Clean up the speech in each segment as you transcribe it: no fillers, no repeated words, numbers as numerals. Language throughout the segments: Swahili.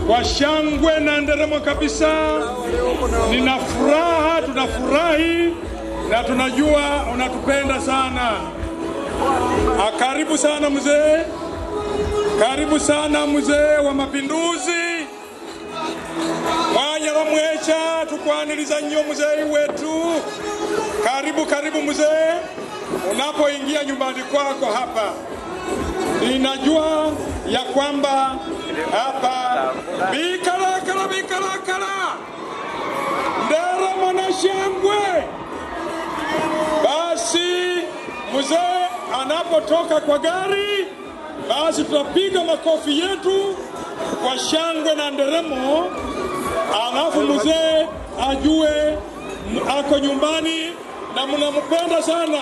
kwa shangwe na nderemo kabisa. Nina furaha, tunafurahi na tunajua unatupenda sana. Karibu sana mzee. Karibu sana mzee wa mapinduzi. Mwanya wa mwecha tukwaniliza nyo mzee wetu. Karibu mzee. Unapoingia nyumbani kwako hapa, ninajua ya kwamba hapa bikala ndara mwanashangwe. Basi mzee anapotoka kwa gari, basi tutapiga makofi yetu kwa shangwe na nderemo, alafu mzee ajue ako nyumbani na mnampenda sana.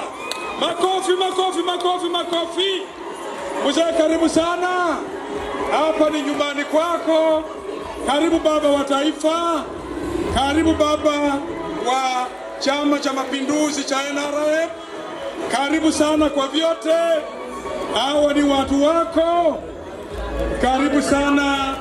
Makofi. Mzee karibu sana. Hapa ni nyumbani kwako. Karibu baba wa taifa. Karibu baba wa Chama cha Mapinduzi cha NRM. Karibu sana kwa vyote. Hawa ni watu wako. Karibu sana.